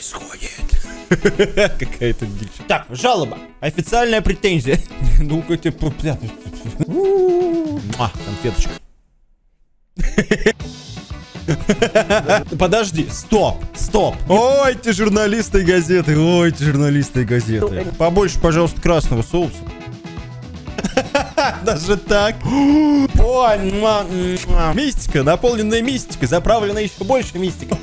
происходит? Какая-то дичь. Так, жалоба. Официальная претензия. Ну-ка, типа... Конфеточка. Подожди, стоп. Ой, эти журналисты и газеты, Побольше, пожалуйста, красного соуса. Даже так. Ой, мистика, наполненная мистикой, заправленная еще больше мистикой.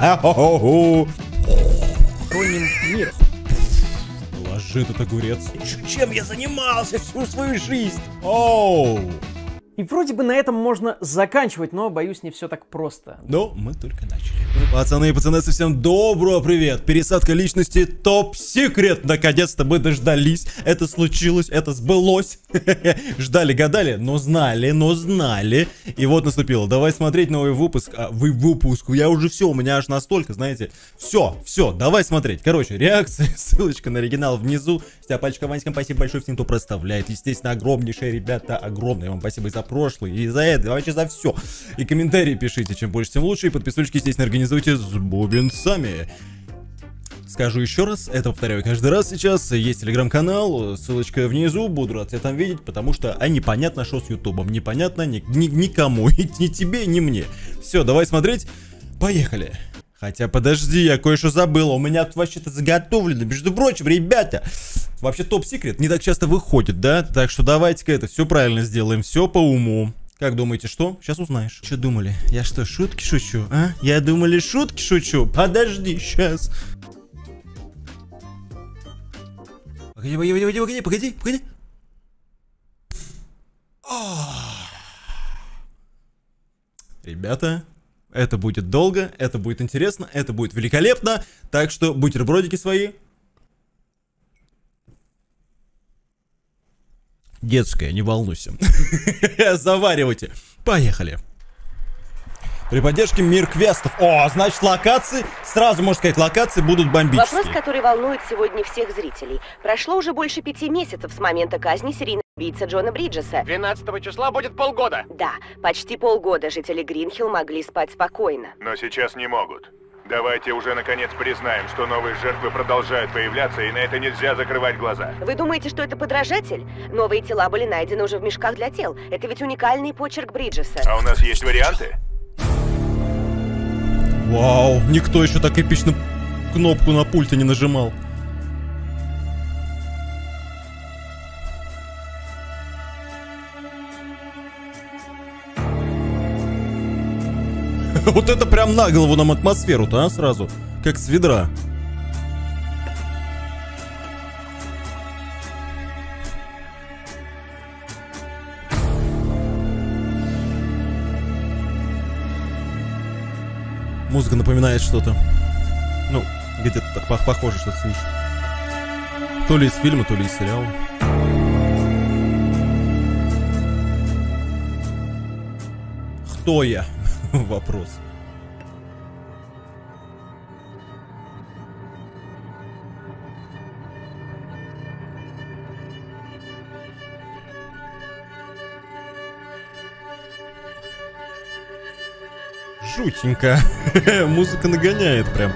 Мир. Ложи этот огурец. Чем я занимался всю свою жизнь? Оу. И вроде бы на этом можно заканчивать, но, боюсь, не все так просто. Но мы только начали. Пацаны и пацанессы, всем доброго привет. Пересадка личности топ-секрет. Наконец-то мы дождались. Это случилось, это сбылось. Ждали, гадали, но знали. И вот наступило. Давай смотреть новый выпуск. Я уже все, у меня аж настолько, знаете. Все, давай смотреть. Короче, реакция, ссылочка на оригинал внизу. Стяпальчика Ванькам, спасибо большое всем, кто проставляет. Естественно, огромнейшее, ребята, огромное вам спасибо и за прошлый, и за это, вообще за все. И комментарии пишите, чем больше, тем лучше. И подписочки, естественно, организуйте с бубенцами. Скажу еще раз, это повторяю каждый раз сейчас. Есть телеграм-канал, ссылочка внизу, буду рад тебя там видеть, потому что непонятно, что с ютубом. Непонятно никому, ни тебе, ни мне. Все, давай смотреть, поехали. Хотя, подожди, я кое-что забыл, у меня тут вообще-то заготовлено. Между прочим, ребята, вообще топ-секрет не так часто выходит, да? Так что давайте-ка это все правильно сделаем, все по уму. Как думаете, что? Сейчас узнаешь. Что думали? Я что, шутки шучу, а? Я думали, шутки шучу? Подожди, сейчас. Погоди. Ребята, это будет долго, это будет интересно, это будет великолепно. Так что бутербродики свои. Детская, не волнуйся. Заваривайте. Поехали. При поддержке Мир Квестов. О, значит, локации, сразу можно сказать, локации будут бомбические. Вопрос, который волнует сегодня всех зрителей. Прошло уже больше 5 месяцев с момента казни серийного убийцы Джона Бриджеса. 12 числа будет полгода. Да, почти полгода жители Гринхилл могли спать спокойно. Но сейчас не могут. Давайте уже наконец признаем, что новые жертвы продолжают появляться, и на это нельзя закрывать глаза. Вы думаете, что это подражатель? Новые тела были найдены уже в мешках для тел. Это ведь уникальный почерк Бриджеса. А у нас есть варианты? Вау, никто еще так эпично кнопку на пульте не нажимал. Вот это прям на голову нам атмосферу-то, а, сразу? Как с ведра. Музыка напоминает что-то. Ну, где-то так похоже, что слышишь. То ли из фильма, то ли из сериала. Кто я? Вопрос. Жутенько. Музыка нагоняет прям.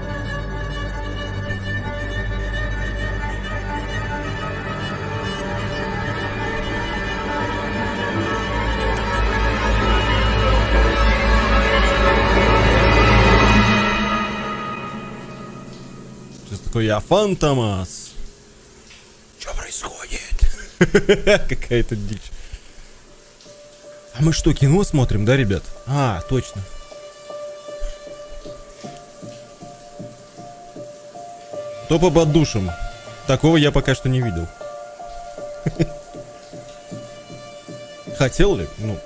Сейчас такой я Фантомас. Что происходит? Какая-то дичь. А мы что, кино смотрим, да, ребят? А, точно. Топ об отдушем. Такого я пока что не видел. Хотел ли? Ну.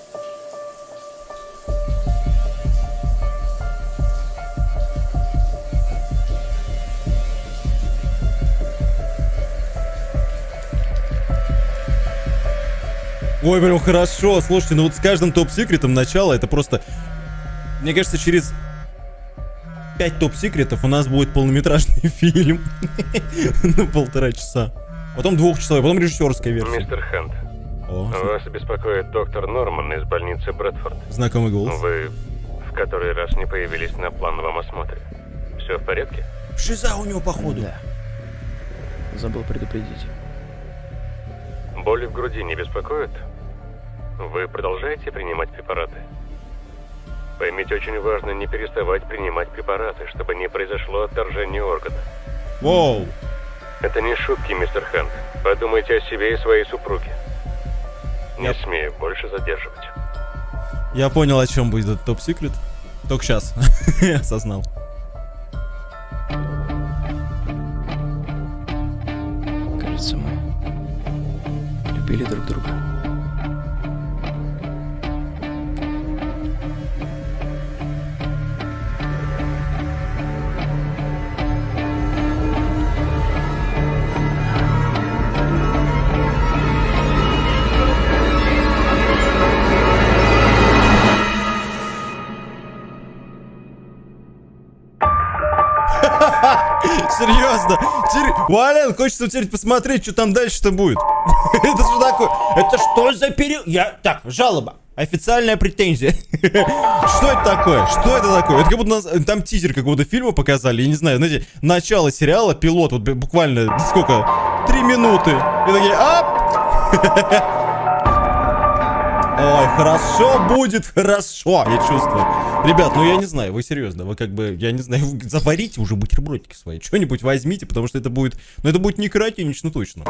Ой, прям хорошо. Слушайте, ну вот с каждым топ-секретом начало это просто... Мне кажется, через 5 топ-секретов у нас будет полнометражный фильм на 1,5 часа. Потом 2-часовой, потом режиссерская версия. Мистер Хант, вас беспокоит доктор Норман из больницы Брэдфорд. Знакомый голос. Вы в который раз не появились на плановом осмотре. Все в порядке? Шиза у него, походу. Да. Забыл предупредить. Боли в груди не беспокоят? Вы продолжаете принимать препараты? Поймите, очень важно не переставать принимать препараты, чтобы не произошло отторжение органа. Воу. Это не шутки, мистер Хант. Подумайте о себе и своей супруге. Не смею больше задерживать. Я понял, о чем будет этот топ-секрет. Только сейчас осознал. Кажется, мы любили друг друга. Серьезно. Вален, хочется теперь посмотреть, что там дальше-то будет. Это что такое? Это что за период? Так, жалоба. Официальная претензия. Что это такое? Что это такое? Это как будто там тизер какого-то фильма показали. Я не знаю, знаете, начало сериала, пилот, вот буквально, сколько? 3 минуты. И такие, ап! Ой, хорошо будет, хорошо, я чувствую. Ребят, ну я не знаю, вы серьезно, вы как бы, я не знаю, заварите уже бутербродики свои, что-нибудь возьмите, потому что это будет, ну это будет не каратинич, ну точно.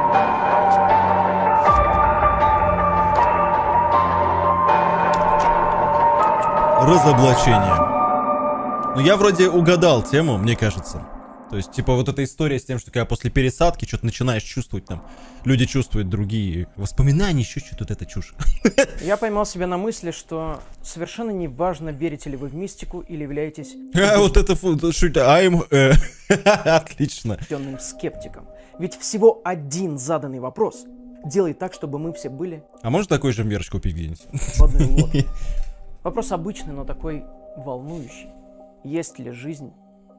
Разоблачение. Ну я вроде угадал тему, мне кажется. То есть, типа, вот эта история с тем, что когда после пересадки что-то начинаешь чувствовать, там, люди чувствуют другие воспоминания, еще что-то, вот это чушь. Я поймал себя на мысли, что совершенно не важно, верите ли вы в мистику или являетесь Вот это шутка, отлично. убежденным скептиком. Ведь всего один заданный вопрос делает так, чтобы мы все были А можно такой же мерч купить где-нибудь? в одной лодке. Вопрос обычный, но такой волнующий. Есть ли жизнь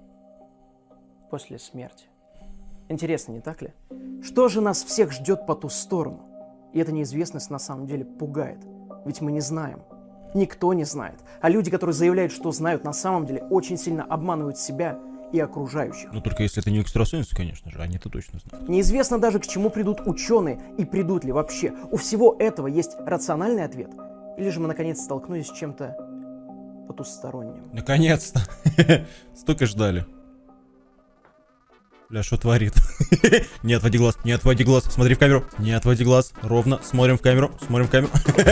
после смерти? Интересно, не так ли? Что же нас всех ждет по ту сторону? И эта неизвестность на самом деле пугает. Ведь мы не знаем. Никто не знает. А люди, которые заявляют, что знают, на самом деле очень сильно обманывают себя и окружающих. Ну только если это не экстрасенсы, конечно же, они-то точно знают. Неизвестно даже, к чему придут ученые и придут ли вообще. У всего этого есть рациональный ответ? Или же мы наконец столкнулись с чем-то потусторонним? Наконец-то. Столько ждали. Бля, что творит? Не отводи глаз, не отводи глаз, смотри в камеру. Не отводи глаз, ровно, смотрим в камеру, смотрим в камеру.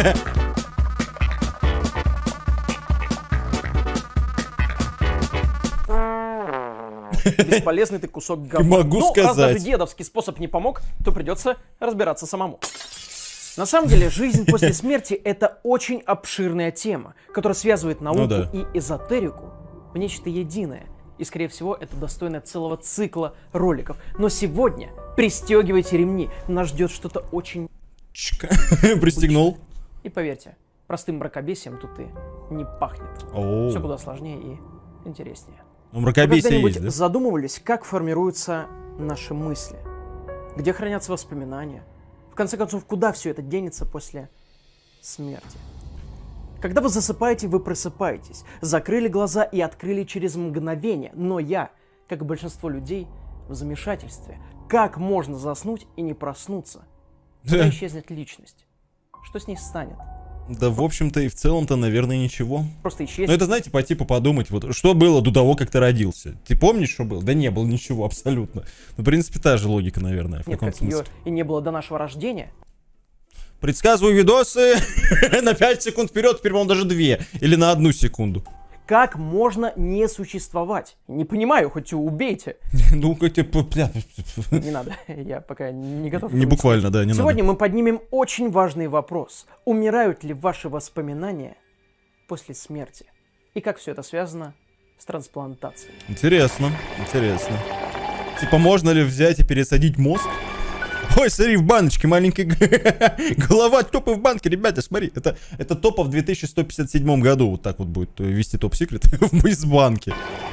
Бесполезный ты кусок говна. Могу Раз сказать. даже дедовский способ не помог, то придется разбираться самому. На самом деле, жизнь после смерти — это очень обширная тема, которая связывает науку и эзотерику в нечто единое. И, скорее всего, это достойно целого цикла роликов. Но сегодня пристегивайте ремни, нас ждет что-то очень... Пристегнул. И поверьте, простым мракобесием тут и не пахнет. Все куда сложнее и интереснее. Ну, мракобесие есть, да? Задумывались, как формируются наши мысли? Где хранятся воспоминания? В конце концов, куда все это денется после смерти? Когда вы засыпаете, вы просыпаетесь. Закрыли глаза и открыли через мгновение. Но я, как и большинство людей, в замешательстве. Как можно заснуть и не проснуться? Когда исчезнет личность? Что с ней станет? Да, в общем-то и в целом-то, наверное, ничего. Просто исчезнет. Ну, это, знаете, по типу подумать, вот, что было до того, как ты родился. Ты помнишь, что было? Да не было ничего абсолютно. Ну, в принципе, та же логика, наверное, в Нет, каком-то как ее смысле. и не было до нашего рождения. Предсказываю видосы на 5 секунд вперед, теперь, по-моему, даже 2. Или на 1 секунду. Как можно не существовать? Не понимаю, хоть убейте. Ну, как Не надо, я пока не готов. Не буквально, да, не надо. Сегодня мы поднимем очень важный вопрос. Умирают ли ваши воспоминания после смерти? И как все это связано с трансплантацией? Интересно, интересно. Типа, можно ли взять и пересадить мозг? Ой, смотри, в баночке маленькая голова, топы в банке, ребята, смотри. Это топа в 2157 году. Вот так вот будет вести топ-секрет из банки.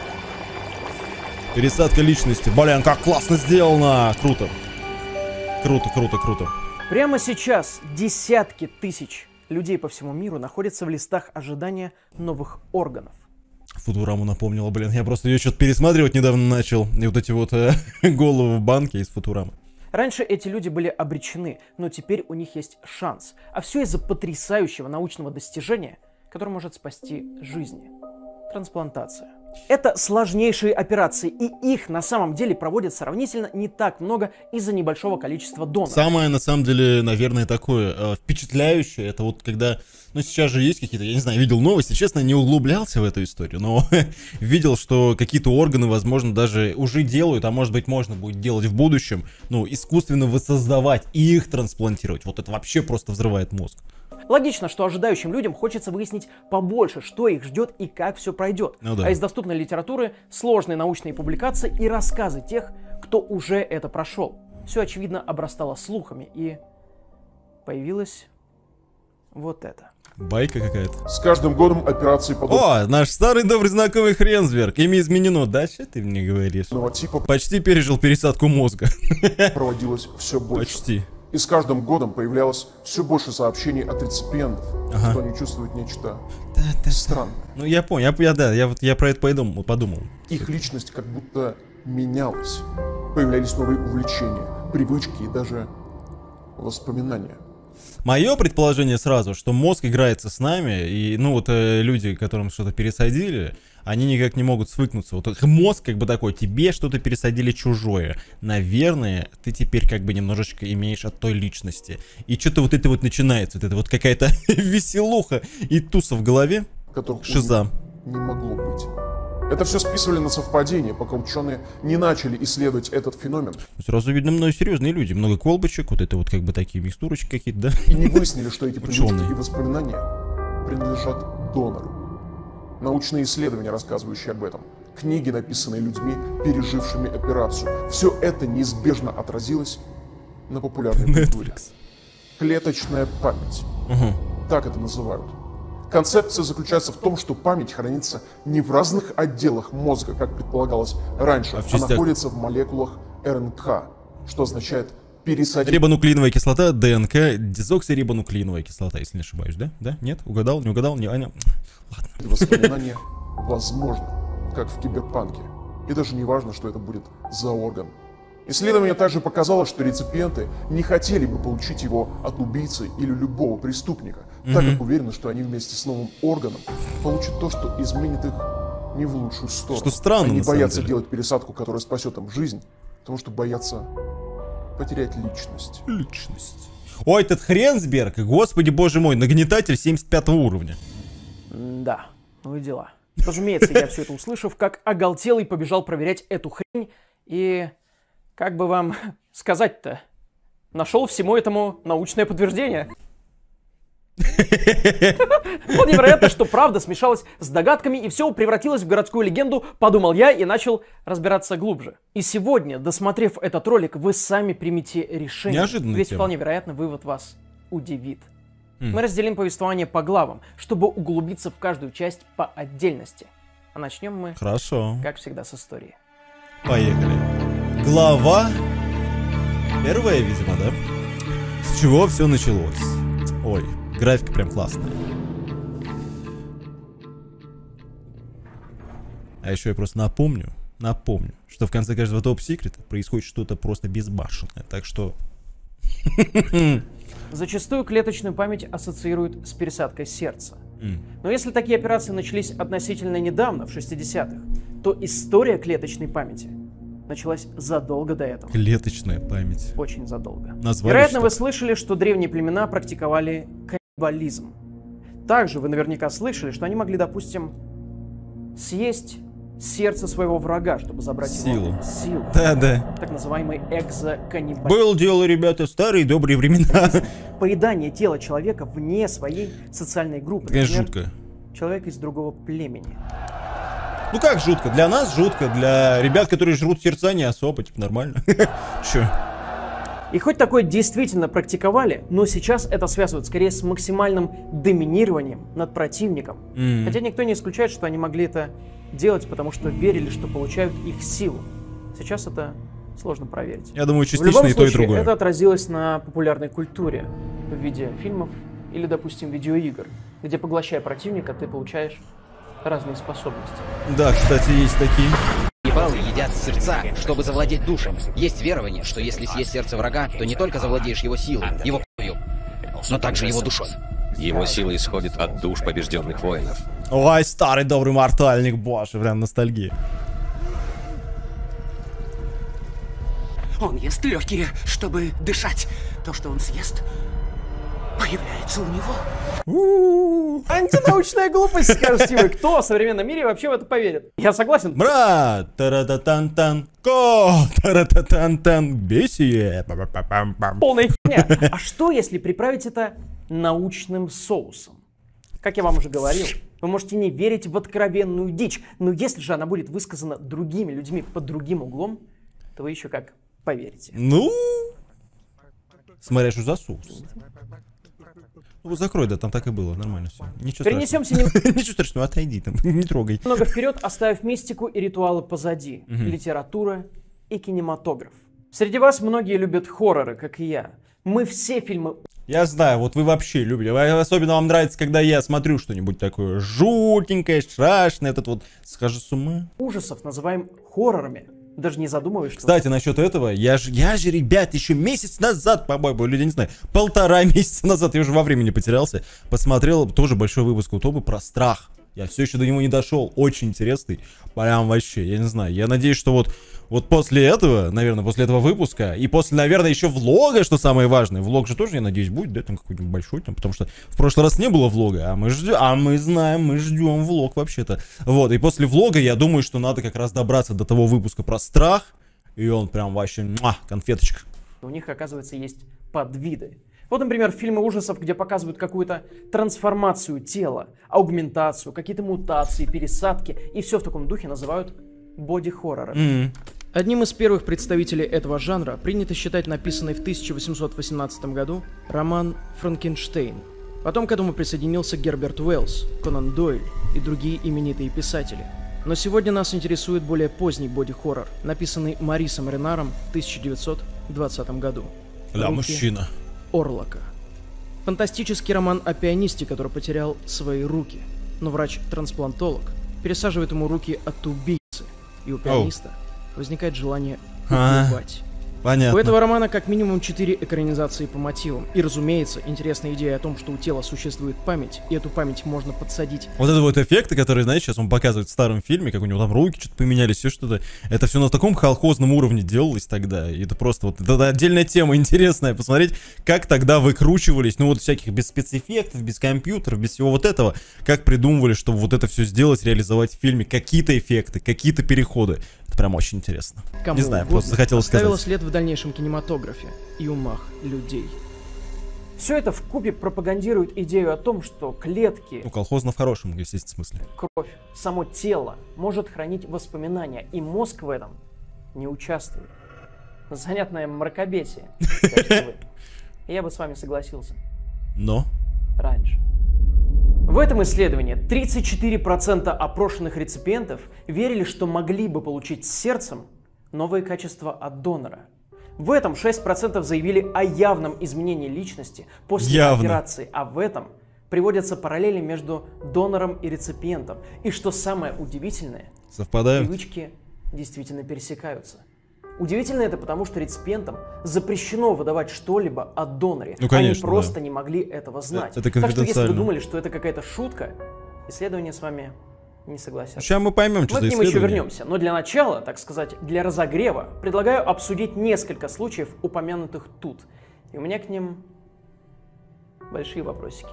Пересадка личности. Блин, как классно сделано. Круто. Круто, круто, круто. Прямо сейчас десятки тысяч людей по всему миру находятся в листах ожидания новых органов. Футураму напомнила, блин. Я просто ее что-то пересматривать недавно начал. И вот эти вот головы в банке из Футурамы. Раньше эти люди были обречены, но теперь у них есть шанс. А все из-за потрясающего научного достижения, которое может спасти жизни. Трансплантация. Это сложнейшие операции, и их на самом деле проводят сравнительно не так много из-за небольшого количества доноров. Самое, на самом деле, наверное, такое впечатляющее, это вот когда, ну, сейчас же есть какие-то, я не знаю, видел новости, честно, не углублялся в эту историю, но видел, что какие-то органы, возможно, даже уже делают, а может быть, можно будет делать в будущем, ну, искусственно воссоздавать и их трансплантировать. Вот это вообще просто взрывает мозг. Логично, что ожидающим людям хочется выяснить побольше, что их ждет и как все пройдет. Ну да. А из доступной литературы сложные научные публикации и рассказы тех, кто уже это прошел. Все, очевидно, обрастало слухами, и появилось вот это. Байка какая-то. С каждым годом операции подобного О, наш старый добрый знакомый Хренсберг. Имя изменено, да? Что ты мне говоришь? типа Почти пережил пересадку мозга. проводилось все больше. Почти. И с каждым годом появлялось все больше сообщений от реципиентов, что они чувствуют нечто странное. Ну, я понял, я про это подумал. Их личность как будто менялась. Появлялись новые увлечения, привычки и даже воспоминания. Мое предположение сразу, что мозг играется с нами, и, ну, вот люди, которым что-то пересадили, они никак не могут свыкнуться. Вот мозг как бы такой, тебе что-то пересадили чужое. Наверное, ты теперь как бы немножечко имеешь от той личности. И что-то вот это вот начинается, вот это вот какая-то веселуха и туса в голове. Которых Шиза. не могло быть. Это все списывали на совпадение, пока ученые не начали исследовать этот феномен Сразу видно, много серьезные люди, много колбочек, вот это вот как бы такие микстурочки какие-то, да? и не выяснили, что эти привычки Ученые. и воспоминания принадлежат донору. Научные исследования, рассказывающие об этом, книги, написанные людьми, пережившими операцию. Все это неизбежно отразилось на популярной культуре. Netflix. Клеточная память. Угу. Так это называют. Концепция заключается в том, что память хранится не в разных отделах мозга, как предполагалось раньше, А в а частях. находится в молекулах РНК, что означает пересадить Рибонуклеиновая кислота, ДНК, дезоксирибонуклеиновая кислота, если не ошибаюсь, да? Да? Нет? Угадал? Не угадал? Не, Аня? Ладно. воспоминания возможно, как в киберпанке. И даже не важно, что это будет за орган. Исследование также показало, что реципиенты не хотели бы получить его от убийцы или любого преступника, так как уверены, что они вместе с новым органом получат то, что изменит их не в лучшую сторону. Что странно, Они на самом боятся деле. делать пересадку, которая спасет им жизнь, потому что боятся потерять личность. Личность. Ой, этот Хренсберг, господи боже мой, нагнетатель 75 уровня. Да, ну и дела. Разумеется, я все это услышав, как оголтелый побежал проверять эту хрень, и как бы вам сказать-то, нашел всему этому научное подтверждение. Вот невероятно, что правда смешалась с догадками, и все превратилось в городскую легенду, подумал я и начал разбираться глубже. И сегодня, досмотрев этот ролик, вы сами примете решение. Неожиданная Ведь тема. вполне вероятно, вывод вас удивит. Мы разделим повествование по главам, чтобы углубиться в каждую часть по отдельности. А начнем мы, Хорошо. как всегда, с истории. Поехали. Глава первая, видимо, да? С чего все началось? Ой, графика прям классная. А еще я просто напомню, что в конце каждого топ-секрета происходит что-то просто безбашенное. Так что... Зачастую клеточную память ассоциируют с пересадкой сердца. Но если такие операции начались относительно недавно, в 60-х, то история клеточной памяти началась задолго до этого. Клеточная память. Очень задолго. Назвали Вероятно, вы что-то. слышали, что древние племена практиковали каннибализм. Также вы наверняка слышали, что они могли, допустим, съесть сердце своего врага, чтобы забрать Силу. его силу. Да-да. Так называемый экзоканнибализм. Было дело, ребята, старые добрые времена. Поедание тела человека вне своей социальной группы. Конечно, Например, жутко. человек из другого племени. Ну как жутко? Для нас жутко, для ребят, которые жрут сердца, не особо, типа нормально. Чё? И хоть такое действительно практиковали, но сейчас это связывают скорее с максимальным доминированием над противником. Хотя никто не исключает, что они могли это делать, потому что верили, что получают их силу. Сейчас это сложно проверить. Я думаю, В частично любом и то, и случае, другое. это отразилось на популярной культуре в виде фильмов или, допустим, видеоигр, где, поглощая противника, ты получаешь разные способности. Да, кстати, есть такие. Каннибалы едят сердца, чтобы завладеть душем. Есть верование, что если съесть сердце врага, то не только завладеешь его силой, его кровью, но также его душой. Его сила исходит от душ побежденных воинов. Ой, старый добрый мортальник, боже, прям ностальгия. Он ест легкие, чтобы дышать. То, что он съест, появляется у него. Антинаучная глупость, скажете вы. Кто в современном мире вообще в это поверит? Я согласен. Брат, тарататан-тан, ко, тарататан-тан, бесие. Па-па-па-пам-пам. Полная херня. А что, если приправить это научным соусом? Как я вам уже говорил, вы можете не верить в откровенную дичь, но если же она будет высказана другими людьми под другим углом, то вы еще как поверите. Ну, смотря что за соус. Ну, закрой, да, там так и было, нормально все. Ничего Перенесемся страшного. Ничего страшного, отойди там, не трогай. немного вперед, оставив мистику и ритуалы позади. Литература и кинематограф. Среди вас многие любят хорроры, как и я. Мы все фильмы Я знаю, вот вы вообще любите. Особенно вам нравится, когда я смотрю что-нибудь такое жутенькое, страшное, этот вот схожу с ума. ужасов называем хоррорами. Даже не задумываясь, что... Кстати, насчет этого, я же, ребят, еще месяц назад, по-моему, люди не знаю, 1,5 месяца назад, я уже во времени потерялся, посмотрел тоже большой выпуск Утопы про страх. Я все еще до него не дошел, очень интересный, прям вообще, я не знаю, я надеюсь, что вот после этого, наверное, после этого выпуска, и после, наверное, еще влога, что самое важное, влог же тоже, я надеюсь, будет, да, там какой-нибудь большой, там, потому что в прошлый раз не было влога, а мы ждем влог вообще-то. Вот, и после влога, я думаю, что надо как раз добраться до того выпуска про страх, и он прям вообще, конфеточка. У них, оказывается, есть подвиды. Вот, например, фильмы ужасов, где показывают какую-то трансформацию тела, аугментацию, какие-то мутации, пересадки, и все в таком духе называют боди-хоррором. Одним из первых представителей этого жанра принято считать написанный в 1818 году роман «Франкенштейн». Потом к этому присоединился Герберт Уэллс, Конан Дойль и другие именитые писатели. Но сегодня нас интересует более поздний боди-хоррор, написанный Марисом Ренаром в 1920 году. Ля, «Руки мужчина. Орлока». Фантастический роман о пианисте, который потерял свои руки. Но врач-трансплантолог пересаживает ему руки от убийцы, и у пианиста возникает желание убивать. Понятно. У этого романа как минимум 4 экранизации по мотивам. И, разумеется, интересная идея о том, что у тела существует память, и эту память можно подсадить. Вот это вот эффекты, которые, знаете, сейчас он показывает в старом фильме, как у него там руки что-то поменялись, все что-то. Это все на таком колхозном уровне делалось тогда. И это просто вот, это отдельная тема интересная. Посмотреть, как тогда выкручивались, ну вот всяких без спецэффектов, без компьютеров, без всего вот этого. Как придумывали, чтобы вот это все сделать, реализовать в фильме. Какие-то эффекты, какие-то переходы. Это прям очень интересно. Кому не знаю, угодно просто захотелось оставило сказать. след в дальнейшем кинематографе и умах людей. Все это вкупе пропагандирует идею о том, что клетки, Ну, колхозно в хорошем, естественно, смысле. кровь, само тело может хранить воспоминания, и мозг в этом не участвует. Занятное мракобесие, скажете вы. Я бы с вами согласился. Но... Раньше. В этом исследовании 34% опрошенных реципиентов верили, что могли бы получить с сердцем новые качества от донора. В этом 6% заявили о явном изменении личности после операции, а в этом приводятся параллели между донором и реципиентом. И что самое удивительное, Совпадают? привычки действительно пересекаются. Удивительно это потому, что реципиентам запрещено выдавать что-либо о доноре. Ну, конечно, они просто да. не могли этого знать. Это так что если вы конфиденциально. думали, что это какая-то шутка, исследования с вами не согласятся. Сейчас мы поймем, что Мы за к ним еще исследование. вернемся, но для начала, так сказать, для разогрева, предлагаю обсудить несколько случаев, упомянутых тут. И у меня к ним большие вопросики.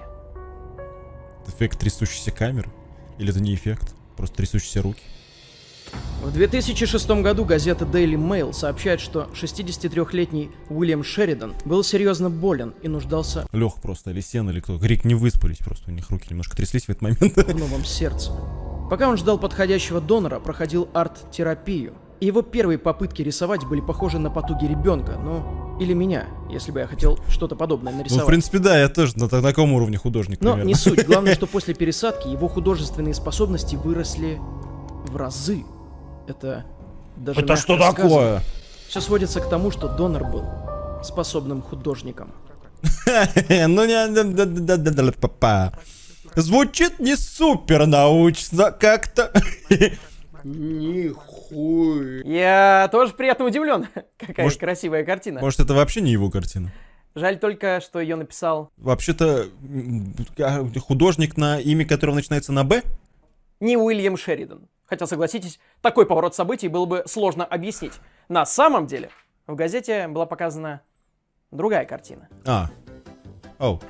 Эффект трясущейся камеры? Или это не эффект? Просто трясущиеся руки? В 2006 году газета Daily Mail сообщает, что 63-летний Уильям Шеридан был серьезно болен и нуждался Лех просто, или Сен, или кто. Грик не выспались просто, у них руки немножко тряслись в этот момент. в новом сердце. Пока он ждал подходящего донора, проходил арт-терапию. И его первые попытки рисовать были похожи на потуги ребенка, ну, или меня, если бы я хотел что-то подобное Ну, нарисовать. в принципе, да, я тоже на таком уровне художник, Но примерно. не суть. Главное, что после пересадки его художественные способности выросли в разы. Это даже Это что мягко сказано. такое? Все сводится к тому, что донор был способным художником. Ну, не... Звучит не супер научно как-то. Нихуя. Я тоже приятно удивлен. Какая красивая картина. Может, это вообще не его картина? Жаль только, что ее написал... Вообще-то художник, на имя которого начинается на «Б»? Не Уильям Шеридан. Хотя, согласитесь, такой поворот событий было бы сложно объяснить. На самом деле, в газете была показана другая картина. Оу.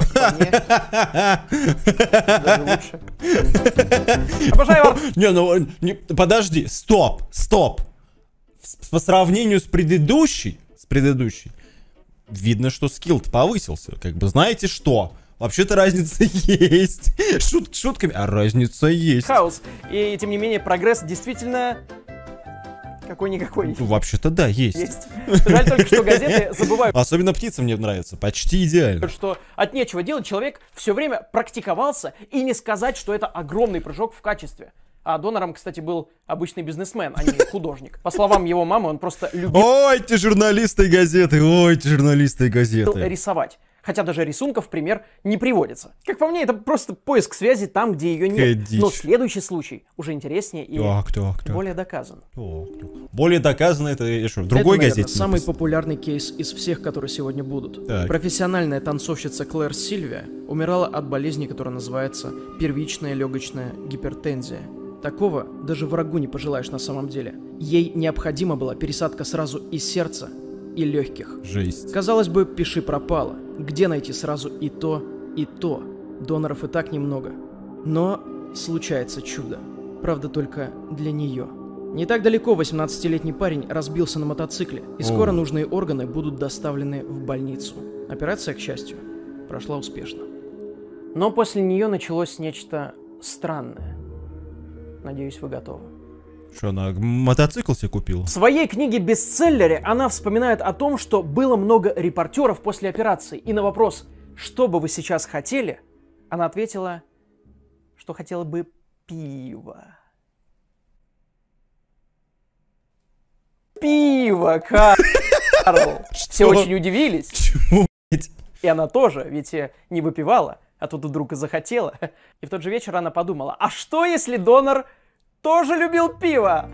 Даже лучше. Обожаю арт. Не, подожди, стоп. По сравнению с предыдущей, видно, что скилл-то повысился. Как бы, знаете что? Вообще-то разница есть. Шутками, а разница есть. Хаос. И, тем не менее, прогресс действительно... Какой-никакой. Вообще-то да, есть. Жаль только, что газеты забывают. Особенно птица мне нравится, почти идеально. Что от нечего делать человек все время практиковался, и не сказать, что это огромный прыжок в качестве. А донором, кстати, был обычный бизнесмен, а не художник. По словам его мамы, он просто любил... Ой, эти журналисты и газеты, рисовать. Хотя даже рисунков в пример не приводится. Как по мне, это просто поиск связи там, где ее нет. Но следующий случай уже интереснее и более доказан. Более доказано это в другой газете. Это, самый популярный кейс из всех, которые сегодня будут. Так. Профессиональная танцовщица Клэр Сильвия умирала от болезни, которая называется первичная легочная гипертензия. Такого даже врагу не пожелаешь на самом деле. Ей необходима была пересадка сразу и сердца, и легких. Жесть. Казалось бы, пиши пропало. Где найти сразу и то, и то? Доноров и так немного. Но случается чудо. Правда, только для нее. Не так далеко 18-летний парень разбился на мотоцикле, и скоро нужные органы будут доставлены в больницу. Операция, к счастью, прошла успешно. Но после нее началось нечто странное. Надеюсь, вы готовы. Что, она мотоцикл себе купила? В своей книге-бестселлере она вспоминает о том, что было много репортеров после операции. И на вопрос, что бы вы сейчас хотели, она ответила, что хотела бы пиво. Пиво, Карл! Все очень удивились. Чего, блядь? И она тоже, ведь не выпивала, а тут вдруг и захотела. И в тот же вечер она подумала, а что если донор тоже любил пиво?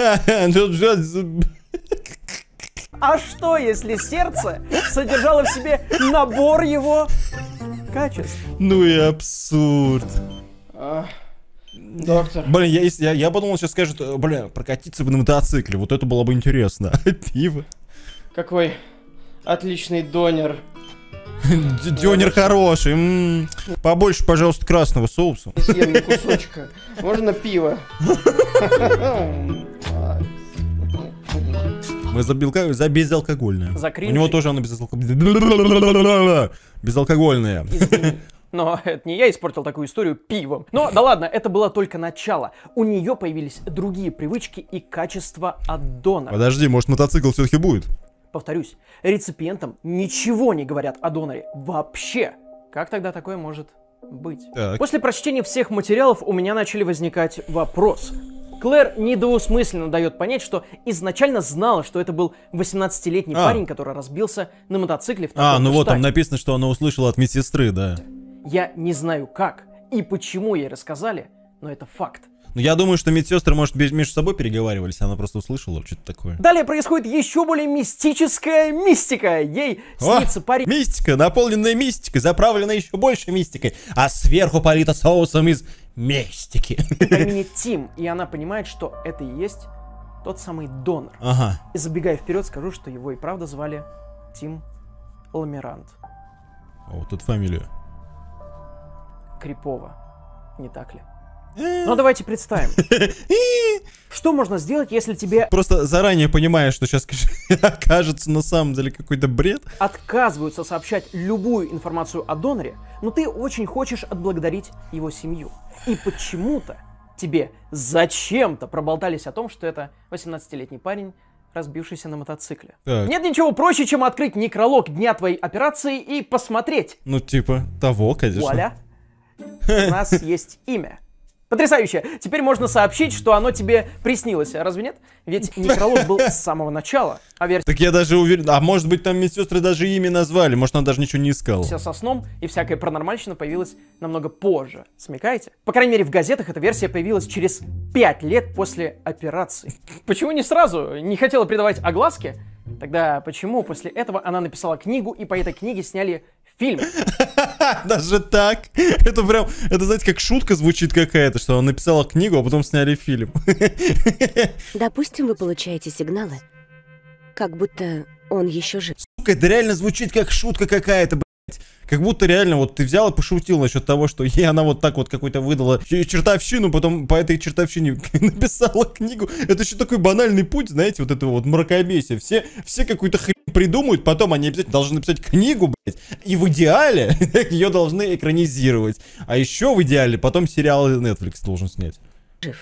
А что если сердце содержало в себе набор его качеств? Ну и абсурд. Доктор. Блин, я подумал, сейчас скажут, прокатиться бы на мотоцикле, вот это было бы интересно. Пиво. Какой отличный донер. Донер хороший. Побольше, пожалуйста, красного соуса. Съем мне кусочка. Можно пиво? Мы за безалкогольное. За У него тоже оно безалкогольное. Но это не я испортил такую историю пивом. Но да ладно, это было только начало. У нее появились другие привычки и качества от донора. Подожди, может мотоцикл все-таки будет? Повторюсь, реципиентам ничего не говорят о доноре вообще. Как тогда такое может быть? Так. После прочтения всех материалов у меня начали возникать вопросы. Клэр недвусмысленно дает понять, что изначально знала, что это был 18-летний парень, который разбился на мотоцикле в таком-то ну вот штате. там написано, что она услышала от медсестры, да. Я не знаю как и почему ей рассказали, но это факт. Ну я думаю, что медсестры, может, между собой переговаривались, она просто услышала что-то такое. Далее происходит еще более мистическая мистика. Ей снится парень... Мистика, наполненная мистикой, заправленная еще больше мистикой, а сверху полита соусом из мистики. По имени Тим, и она понимает, что это и есть тот самый донор. Ага. И забегая вперед, скажу, что его и правда звали Тим Ламерант. А вот тут фамилия. Крипово, не так ли? Но давайте представим. Что можно сделать, если тебе... Просто заранее понимаешь, что сейчас окажется на самом деле какой-то бред. Отказываются сообщать любую информацию о доноре, но ты очень хочешь отблагодарить его семью. И почему-то тебе зачем-то проболтались о том, что это 18-летний парень, разбившийся на мотоцикле. Так. Нет ничего проще, чем открыть некролог дня твоей операции и посмотреть. Ну типа того, конечно. Вуаля. У нас есть имя. Потрясающе! Теперь можно сообщить, что оно тебе приснилось, разве нет? Ведь некролог был с самого начала, а версия Так я даже уверен, а может быть там медсестры даже имя назвали, может она даже ничего не искала. со сном и всякая паранормальщина появилась намного позже. Смекаете? По крайней мере, в газетах эта версия появилась через 5 лет после операции. Почему не сразу? Не хотела придавать огласке? Тогда почему после этого она написала книгу, и по этой книге сняли фильм? Даже так? Это прям, это знаете, как шутка звучит какая-то, что она написала книгу, а потом сняли фильм. Допустим, вы получаете сигналы, как будто он еще жив. Сука, это реально звучит как шутка какая-то, блядь. Как будто реально вот ты взял и пошутил насчет того, что ей она вот так вот какой-то выдала чертовщину, потом по этой чертовщине написала книгу. Это еще такой банальный путь, знаете, вот этого вот мракобесия. Все какую-то хрень придумают, потом они обязательно должны написать книгу, блядь, и в идеале ее должны экранизировать. А еще в идеале потом сериал Netflix должен снять. Жив.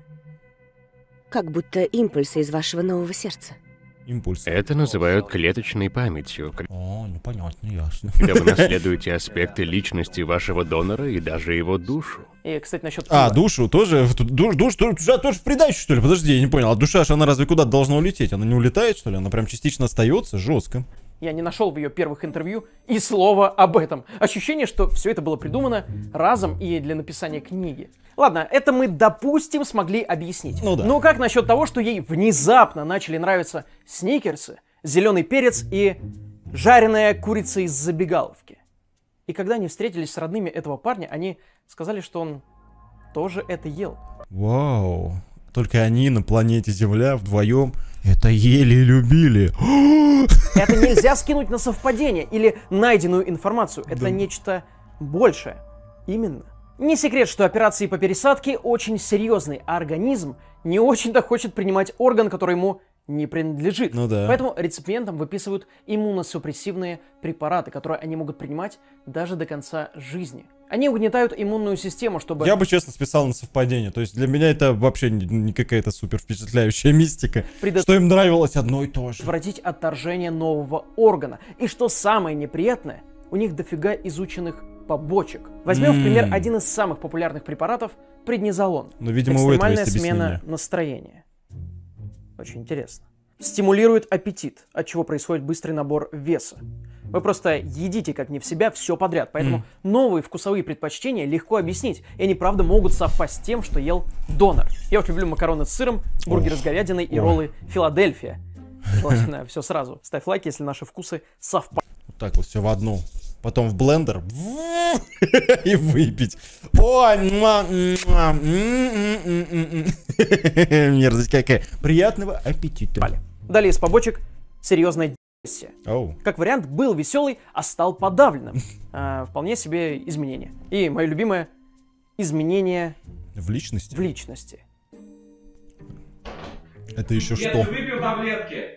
Как будто импульсы из вашего нового сердца. Импульс. Это называют клеточной памятью, О, ну понятно, ясно. когда вы наследуете аспекты личности вашего донора и даже его душу. И, кстати, насчет А, пива. душу тоже? Душу тоже в придачу, что ли? Подожди, я не понял. А душа же она разве куда-то должна улететь? Она не улетает, что ли? Она прям частично остается? Жестко. Я не нашел в ее первых интервью и слова об этом. Ощущение, что все это было придумано разом и для написания книги. Ладно, это мы, допустим, смогли объяснить. Ну да. Но как насчет того, что ей внезапно начали нравиться сникерсы, зеленый перец и жареная курица из забегаловки? И когда они встретились с родными этого парня, они сказали, что он тоже это ел. Вау. Только они на планете Земля вдвоем это ели и любили. Это нельзя скинуть на совпадение или найденную информацию. Это нечто большее. Именно. Не секрет, что операции по пересадке очень серьезные, а организм не очень-то хочет принимать орган, который ему не принадлежит. Ну да. Поэтому реципиентам выписывают иммуносупрессивные препараты, которые они могут принимать даже до конца жизни. Они угнетают иммунную систему, чтобы... Я бы честно списал на совпадение. То есть для меня это вообще не какая-то супер впечатляющая мистика. Что им нравилось одно и то же. Предотвратить отторжение нового органа. И что самое неприятное, у них дофига изученных побочек. Возьмем, в пример, один из самых популярных препаратов — преднизолон. Но, видимо, у этого Экстремальная есть смена объяснение. настроения. Очень интересно. Стимулирует аппетит, от чего происходит быстрый набор веса. Вы просто едите как не в себя все подряд, поэтому новые вкусовые предпочтения легко объяснить, и они правда могут совпасть с тем, что ел донор. Я вот люблю макароны с сыром, бургеры с говядиной и роллы Филадельфия. Желательно все сразу. Ставь лайк, если наши вкусы совпадают. Вот так вот все в одну. Потом в блендер и выпить. Ой, мерзость какая. Приятного аппетита. Далее из побочек серьезная депрессия. Оу. Как вариант, был веселый, а стал подавленным. Вполне себе изменение. И мое любимое изменение В личности? в личности. Это еще что? Выпил таблетки.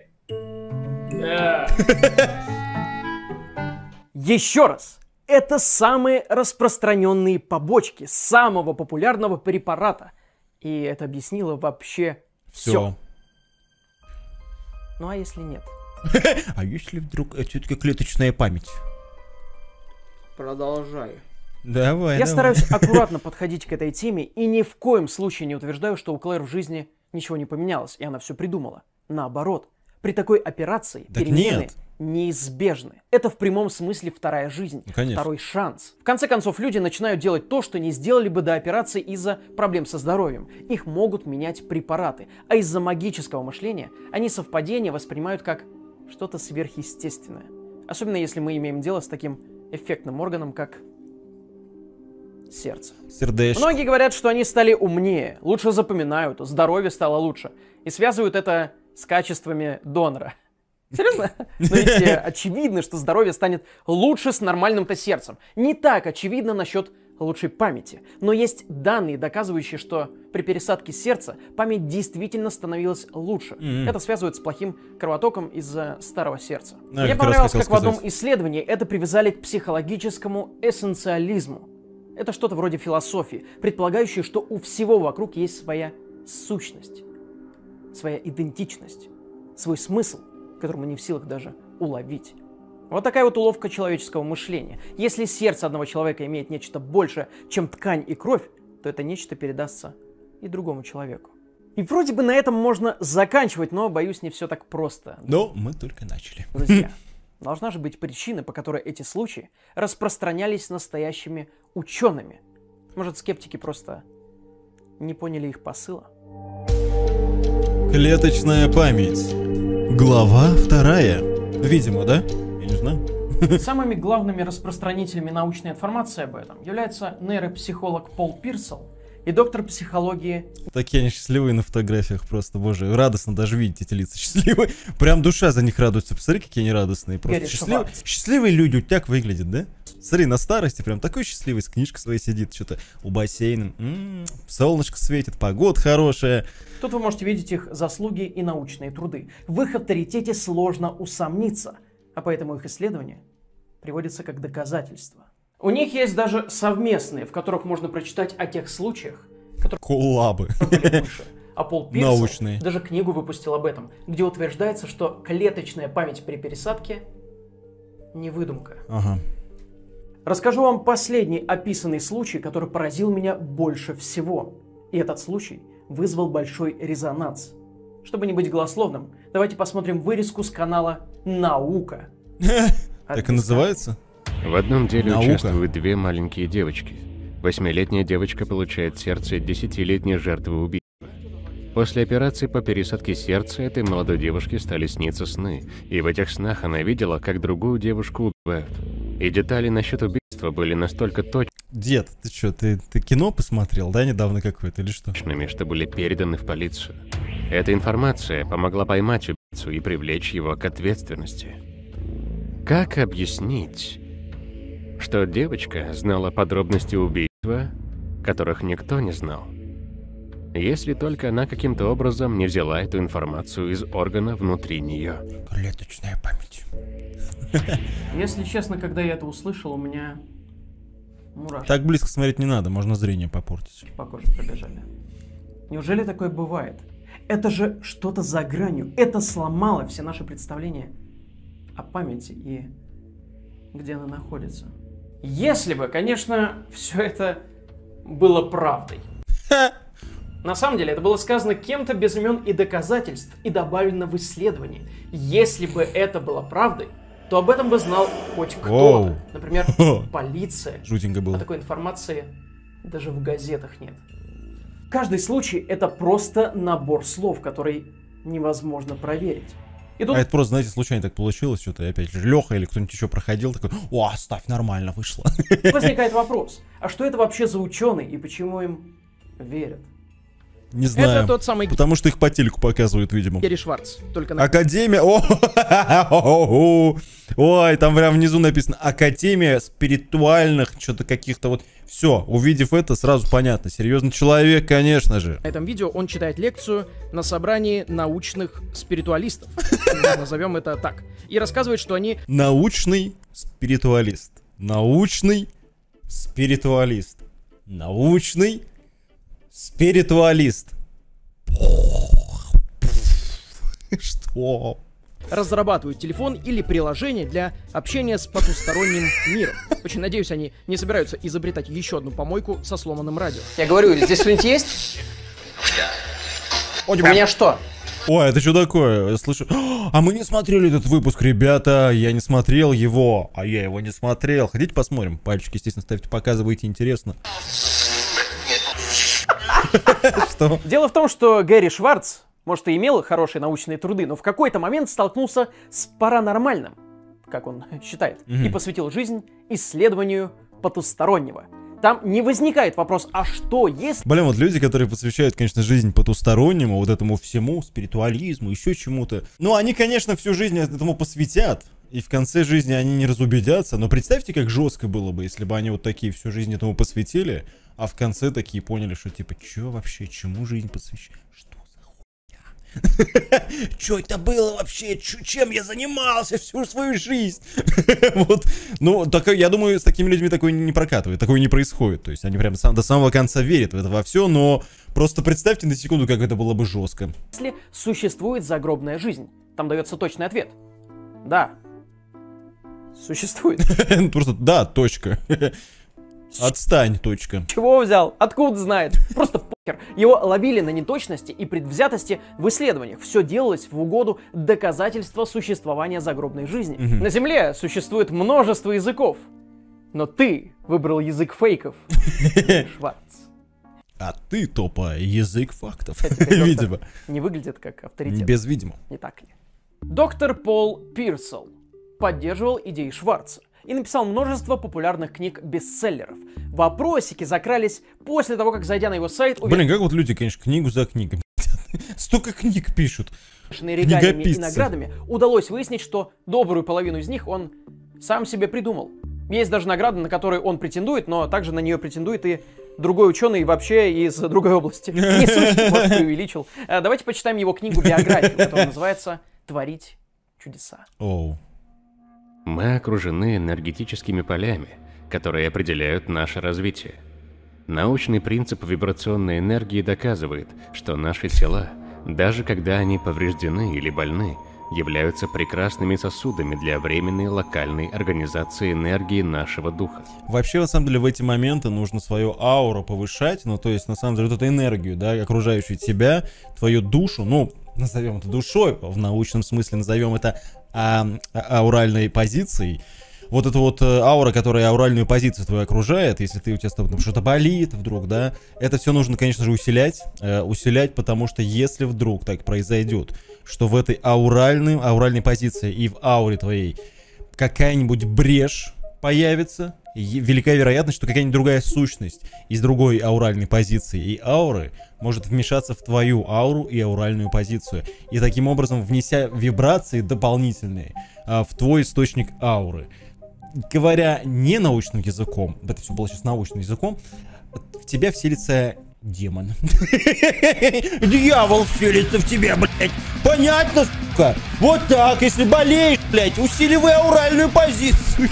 Еще раз. Это самые распространенные побочки самого популярного препарата. И это объяснило вообще все. Ну а если нет? А если вдруг это все-таки клеточная память? Продолжай. Давай, Я давай. стараюсь аккуратно подходить к этой теме и ни в коем случае не утверждаю, что у Клэр в жизни ничего не поменялось, и она все придумала. Наоборот, при такой операции Так перемены нет. неизбежны. Это в прямом смысле вторая жизнь, Ну, конечно. второй шанс. В конце концов, люди начинают делать то, что не сделали бы до операции из-за проблем со здоровьем. Их могут менять препараты, а из-за магического мышления они совпадения воспринимают как что-то сверхъестественное. Особенно если мы имеем дело с таким эффектным органом, как сердце. Сердечко. Многие говорят, что они стали умнее, лучше запоминают, здоровье стало лучше. И связывают это с качествами донора. Серьезно? Но ведь очевидно, что здоровье станет лучше с нормальным-то сердцем. Не так очевидно насчет лучшей памяти. Но есть данные, доказывающие, что при пересадке сердца память действительно становилась лучше. Это связывают с плохим кровотоком из-за старого сердца. Я Мне как раз понравилось, хотел как в одном сказать. исследовании это привязали к психологическому эссенциализму. Это что-то вроде философии, предполагающей, что у всего вокруг есть своя сущность, своя идентичность, свой смысл, который мы не в силах даже уловить. Вот такая вот уловка человеческого мышления. Если сердце одного человека имеет нечто большее, чем ткань и кровь, то это нечто передастся и другому человеку. И вроде бы на этом можно заканчивать, но, боюсь, не все так просто. Но мы только начали. Друзья, должна же быть причина, по которой эти случаи распространялись настоящими учеными. Может, скептики просто не поняли их посыла? Клеточная память. Глава 2. Видимо, да? Я не знаю. Самыми главными распространителями научной информации об этом являются нейропсихолог Пол Пирсел и доктор психологии. Такие они счастливые на фотографиях просто, боже, радостно даже видеть эти лица счастливые. Прям душа за них радуется. Посмотри, какие они радостные. Просто счастливые люди вот так выглядят, да? Смотри, на старости прям такой счастливый, с книжкой своей сидит, что-то у бассейна. Солнышко светит, погода хорошая. Тут вы можете видеть их заслуги и научные труды. В их авторитете сложно усомниться, а поэтому их исследования приводятся как доказательства. У них есть даже совместные, в которых можно прочитать о тех случаях, которые коллабы. были выше. А Пол Пирсел Научные. даже книгу выпустил об этом, где утверждается, что клеточная память при пересадке не выдумка. Ага. Расскажу вам последний описанный случай, который поразил меня больше всего. И этот случай вызвал большой резонанс. Чтобы не быть голословным, давайте посмотрим вырезку с канала «Наука». Так и называется? В одном деле Наука. участвуют две маленькие девочки. 8-летняя девочка получает сердце 10-летней жертвы убийства. После операции по пересадке сердца этой молодой девушке стали сниться сны, и в этих снах она видела, как другую девушку убивают. И детали насчет убийства были настолько Дед, ты что, ты кино посмотрел, да, недавно какое-то или что? точными, что были переданы в полицию. Эта информация помогла поймать убийцу и привлечь его к ответственности. Как объяснить, что девочка знала подробности убийства, которых никто не знал? Если только она каким-то образом не взяла эту информацию из органа внутри нее. Клеточная память. Если честно, когда я это услышал, у меня мурашки Так близко смотреть не надо, можно зрение попортить. по коже пробежали. Неужели такое бывает? Это же что-то за гранью. Это сломало все наши представления о памяти и где она находится. Если бы, конечно, все это было правдой. На самом деле, это было сказано кем-то без имен и доказательств и добавлено в исследование. Если бы это было правдой, то об этом бы знал хоть кто-то. Например, полиция. Жутенько было. А такой информации даже в газетах нет. Каждый случай — это просто набор слов, который невозможно проверить. И тут А это просто, знаете, случайно так получилось, что-то и опять же Леха или кто-нибудь еще проходил, такой, о, ставь, нормально вышло. возникает вопрос, а что это вообще за ученые и почему им верят? Не знаю. Это тот самый Потому что их по телеку показывают, видимо. Гэри Шварц, только на... Академия... Ой, там прям внизу написано Академия спиритуальных, что-то каких-то вот... Все, увидев это, сразу понятно. Серьезный человек, конечно же. На этом видео он читает лекцию на собрании научных спиритуалистов, назовем это так, и рассказывает, что они... Научный спиритуалист. Научный спиритуалист. Научный спиритуалист. Что? разрабатывают телефон или приложение для общения с потусторонним миром. Очень надеюсь, они не собираются изобретать еще одну помойку со сломанным радио. Я говорю, здесь что-нибудь есть? У меня что? Ой, это что такое? Я слышу... А мы не смотрели этот выпуск, ребята. Я не смотрел его. А я его не смотрел. Хотите посмотрим? Пальчики, естественно, ставьте, показывайте. Интересно. Что? Дело в том, что Гэри Шварц, может, и имел хорошие научные труды, но в какой-то момент столкнулся с паранормальным, как он считает, и посвятил жизнь исследованию потустороннего. Там не возникает вопрос, а что если... Блин, вот люди, которые посвящают, конечно, жизнь потустороннему, вот этому всему, спиритуализму, еще чему-то. Ну, они, конечно, всю жизнь этому посвятят, и в конце жизни они не разубедятся. Но представьте, как жестко было бы, если бы они вот такие всю жизнь этому посвятили, а в конце такие поняли, что типа, что вообще, чему жизнь посвящена? Что за хуйня? Что это было вообще? Чем я занимался всю свою жизнь? Вот, ну, я думаю, с такими людьми такое не прокатывает, такое не происходит. То есть они прям до самого конца верят в это во все, но просто представьте на секунду, как это было бы жестко. Если существует загробная жизнь, там дается точный ответ. Да. Существует. Просто да, точка. Отстань, точка. Чего взял? Откуда знает? Просто похер. Его ловили на неточности и предвзятости в исследованиях. Все делалось в угоду доказательства существования загробной жизни. На Земле существует множество языков. Но ты выбрал язык фейков, Шварц. А ты, Топа, язык фактов. Доктор Видимо. не выглядит как авторитет. Без видимо. Не так ли? Доктор Пол Пирсел поддерживал идеи Шварца и написал множество популярных книг-бестселлеров. Вопросики закрались после того, как, зайдя на его сайт... Блин, как вот люди, конечно, книгу за книгой. Столько книг пишут. Регалиями и наградами, удалось выяснить, что добрую половину из них он сам себе придумал. Есть даже награда, на которую он претендует, но также на нее претендует и другой ученый вообще из другой области. Не суть, может, преувеличил. Давайте почитаем его книгу-биографию, которая называется «Творить чудеса». Оу. Мы окружены энергетическими полями, которые определяют наше развитие. Научный принцип вибрационной энергии доказывает, что наши тела, даже когда они повреждены или больны, являются прекрасными сосудами для временной локальной организации энергии нашего духа. Вообще, на самом деле, в эти моменты нужно свою ауру повышать, ну, то есть, на самом деле, вот эту энергию, да, окружающую тебя, твою душу, ну, назовем это душой, в научном смысле назовем это ауральной позицией. Вот эта вот аура, которая ауральную позицию твою окружает, если у тебя там что-то болит вдруг, да, это все нужно, конечно же, усилять, потому что если вдруг так произойдет, что в этой ауральной позиции и в ауре твоей какая-нибудь брешь появится, велика вероятность, что какая-нибудь другая сущность из другой ауральной позиции и ауры может вмешаться в твою ауру и ауральную позицию. И таким образом, внеся вибрации дополнительные в твой источник ауры. Говоря не научным языком, это все было сейчас научным языком, в тебя вселится демон. Дьявол вселится в тебя, блядь. Понятно, сука? Вот так, если болеешь, блядь, усиливай ауральную позицию.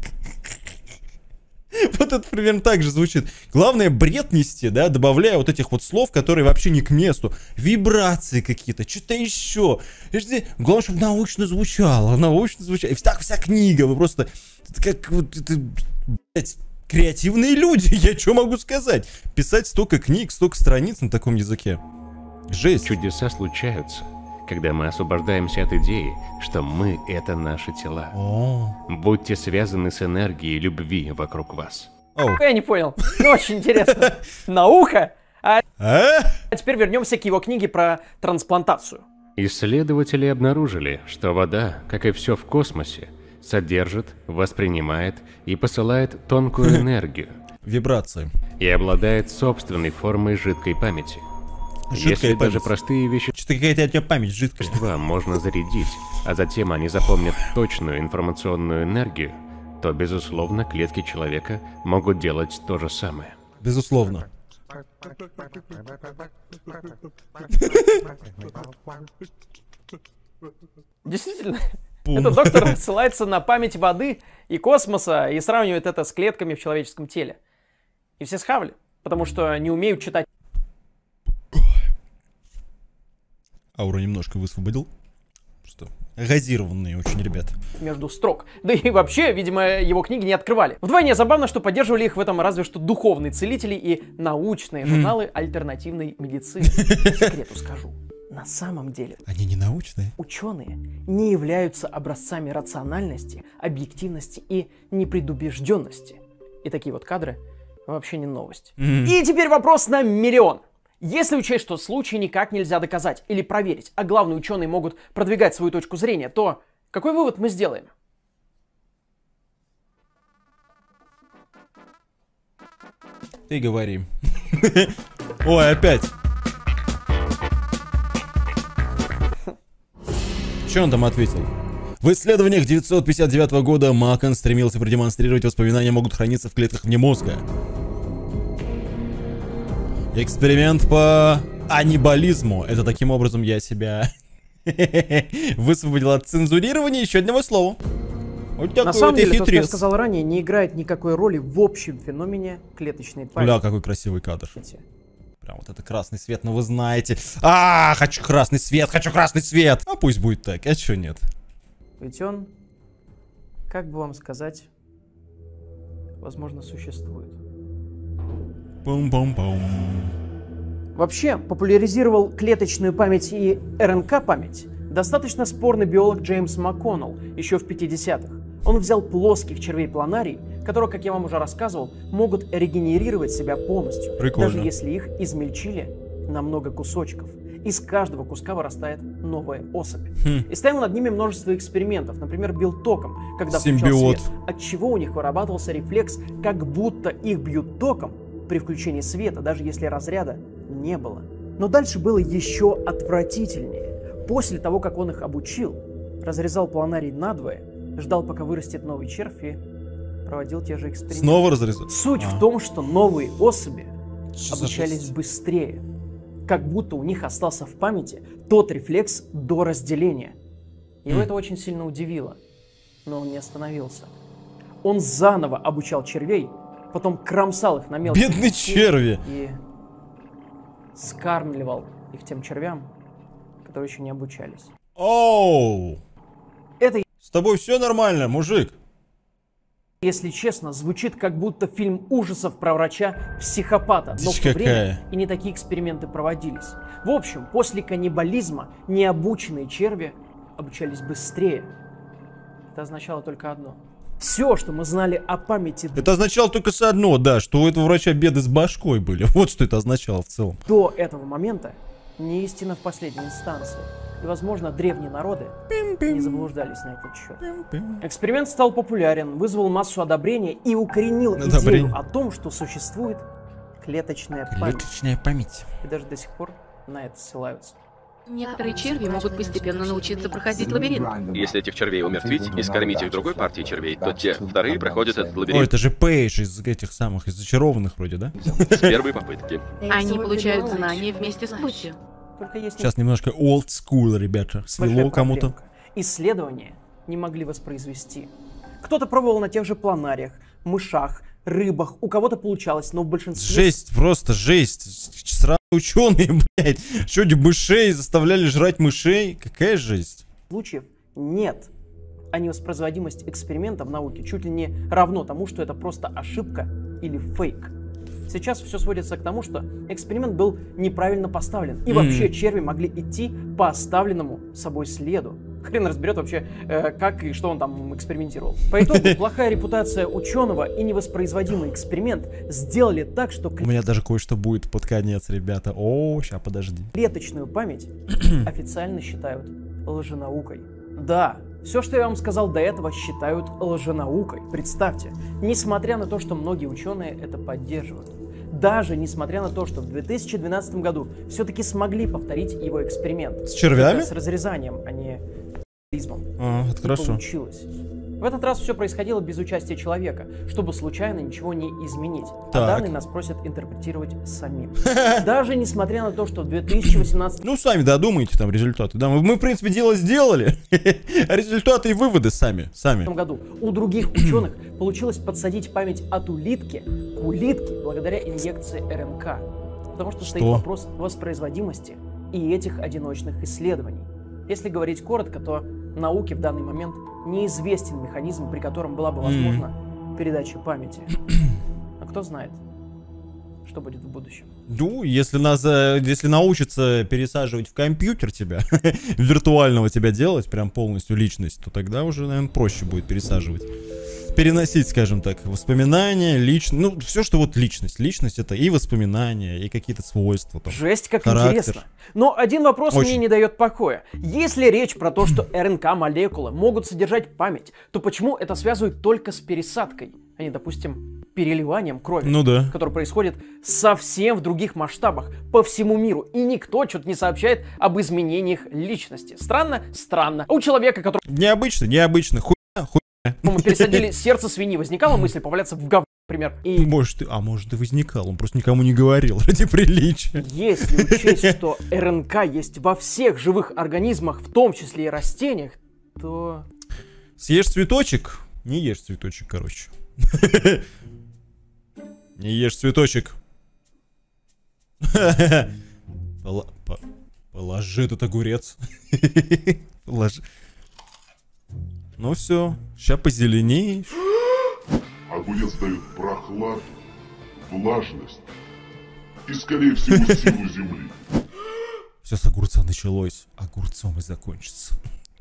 Вот это примерно так же звучит. Главное бред нести, да, добавляя вот этих вот слов, которые вообще не к месту. Вибрации какие-то, что-то еще. Главное, чтобы научно звучало. И так вся книга, вы просто... Как вот это, блядь, креативные люди, я что могу сказать? Писать столько книг, столько страниц на таком языке. Жесть. Чудеса случаются, когда мы освобождаемся от идеи, что мы — это наши тела. Будьте связаны с энергией любви вокруг вас. Я не понял. Очень интересно. Наука? А теперь вернемся к его книге про трансплантацию. Исследователи обнаружили, что вода, как и все в космосе, содержит, воспринимает и посылает тонкую энергию. Вибрации. И обладает собственной формой жидкой памяти. Если даже простые вещи... Что-то какая-то у тебя память жидкая. Можно зарядить, а затем они запомнят точную информационную энергию, то, безусловно, клетки человека могут делать то же самое. Безусловно. Действительно. Этот доктор ссылается на память воды и космоса и сравнивает это с клетками в человеческом теле. И все схавали, потому что не умеют читать. Ауру немножко высвободил. Что? Газированные очень ребята. Между строк. Да и вообще, видимо, его книги не открывали. Вдвойне забавно, что поддерживали их в этом разве что духовные целители и научные журналы альтернативной медицины. По секрету скажу. На самом деле, они не научные. Ученые не являются образцами рациональности, объективности и непредубежденности. И такие вот кадры вообще не новость. И теперь вопрос на миллион. Если учесть, что случай никак нельзя доказать или проверить, а главные ученые могут продвигать свою точку зрения, то какой вывод мы сделаем? Ты говори. Ой, опять. Что он там ответил? В исследованиях 1959 года Макон стремился продемонстрировать, воспоминания могут храниться в клетках вне мозга. Эксперимент по аннибализму. Это таким образом я себя высвободил от цензурирования еще одного слова. Вот на самом деле, то, что я сказал ранее, не играет никакой роли в общем феномене клеточной памяти. Бля, какой красивый кадр. Прям вот это красный свет, но вы знаете. Хочу красный свет, хочу красный свет. А пусть будет так, а чё нет? Ведь он, как бы вам сказать, возможно, существует. Пум-пум-пум. Вообще, популяризировал клеточную память и РНК-память достаточно спорный биолог Джеймс МакКоннелл еще в 50-х. Он взял плоских червей-планарий, которые, как я вам уже рассказывал, могут регенерировать себя полностью, Прикольно. даже если их измельчили на много кусочков. Из каждого куска вырастает новая особь. И ставил над ними множество экспериментов, например, бил током, когда включал Симбиот. свет, отчего у них вырабатывался рефлекс, как будто их бьют током при включении света, даже если разряда не было. Но дальше было еще отвратительнее. После того, как он их обучил, разрезал планарий надвое, ждал, пока вырастет новый червь, и проводил те же эксперименты. Снова разрезал? Суть в том, что новые особи Что за обучались жесть? быстрее. Как будто у них остался в памяти тот рефлекс до разделения. Его это очень сильно удивило. Но он не остановился. Он заново обучал червей, потом кромсал их на мелкие Бедные куски черви! и скармливал их тем червям, которые еще не обучались. Оу! Это, С тобой все нормально, если честно, звучит как будто фильм ужасов про врача-психопата, но в то Какая? время и не такие эксперименты проводились. В общем, после каннибализма необученные черви обучались быстрее. Это означало только одно. Все, что мы знали о памяти Это означало только одно, да, что у этого врача беды с башкой были. Вот что это означало в целом. до этого момента, не истина в последней инстанции. И, возможно, древние народы не заблуждались на этот счет. Эксперимент стал популярен, вызвал массу одобрения и укоренил Одобрение. идею о том, что существует клеточная память. Клеточная память. И даже до сих пор на это ссылаются. Некоторые черви могут постепенно научиться проходить лабиринт. Если этих червей умертвить и скормить их другой партии червей, то те вторые проходят этот Ой, лабиринт это же Пейдж из этих самых, из зачарованных вроде, да? с первой попытки. Они получают знания вместе с плотью. Только есть Сейчас немножко old school, ребята. Свело большая кому-то. проблемка. Исследования не могли воспроизвести. Кто-то пробовал на тех же планариях, мышах, рыбах, у кого-то получалось, но в большинстве Жесть, просто жесть. Сраные ученые, блядь. Что, мышей заставляли жрать мышей? Какая жесть. случаев нет. А невоспроизводимость эксперимента в науке чуть ли не равно тому, что это просто ошибка или фейк. Сейчас все сводится к тому, что эксперимент был неправильно поставлен. И вообще черви могли идти по оставленному собой следу. Хрен разберет вообще, как и что он там экспериментировал. По итогу, плохая репутация ученого и невоспроизводимый эксперимент сделали так, что У меня даже кое-что будет под конец, ребята. О, ща, подожди. клеточную память официально считают лженаукой. Да, все, что я вам сказал до этого, считают лженаукой. Представьте, несмотря на то, что многие ученые это поддерживают. Даже несмотря на то, что в 2012 году все-таки смогли повторить его эксперимент. С червями? Только с разрезанием, а не каннибализмом. Это хорошо. Получилось. В этот раз все происходило без участия человека, чтобы случайно ничего не изменить. Так. А данные нас просят интерпретировать самим. Даже несмотря на то, что в 2018 Ну, сами додумайте там результаты. Да, мы, в принципе, дело сделали. А результаты и выводы сами. году у других ученых получилось подсадить память от улитки к улитке благодаря инъекции РНК. Потому что стоит вопрос воспроизводимости и этих одиночных исследований. Если говорить коротко, то науке в данный момент неизвестен механизм, при котором была бы возможна передача памяти. А кто знает, что будет в будущем. Ну, если научиться пересаживать в компьютер тебя, виртуального тебя делать, прям полностью личность, то тогда уже, наверное, проще будет пересаживать. Переносить, скажем так, воспоминания, личность. Ну, все, что вот личность. Личность — это и воспоминания, и какие-то свойства. Там, Жесть, как характер. интересно. Но один вопрос мне не дает покоя. Если речь про то, что РНК-молекулы могут содержать память, то почему это связывают только с пересадкой, а не, допустим, переливанием крови, Ну да. которое происходит совсем в других масштабах, по всему миру, и никто что-то не сообщает об изменениях личности. Странно? Странно. А у человека, который Необычно. Хуйня. мы пересадили сердце свиньи, возникала мысль поваляться в говне, например. И Может и возникал, он просто никому не говорил ради приличия. если учесть, что РНК есть во всех живых организмах, в том числе и растениях, то... Съешь цветочек? Не ешь цветочек, короче. Не ешь цветочек. Положи этот огурец. Положи. Ну все, ща позеленеешь. Огурец дает прохладу, влажность и, скорее всего, силу Земли. Все с огурца началось, огурцом и закончится.